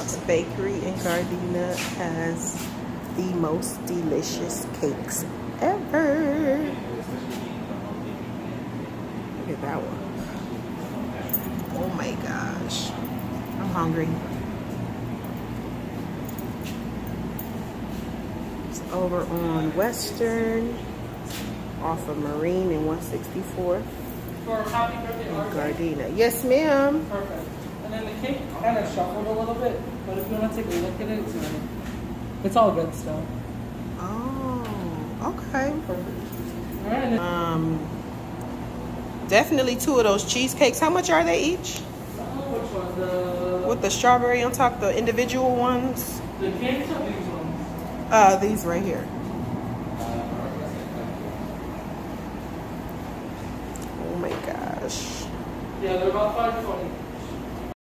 Torrance Bakery in Gardena has the most delicious cakes ever. Look at that one. Oh my gosh. I'm hungry. It's over on Western, off of Marine and 164. For happy birthday, in Gardena. Yes, ma'am. Perfect. And then the cake kind of shuffled a little bit, but if you want to take a look at it, it's all good still. Oh, okay. Perfect. All right. Definitely 2 of those cheesecakes. How much are they each? Which one? With the strawberry on top, the individual ones? The cakes or these ones? These right here. Oh my gosh. Yeah, they're about $5.20.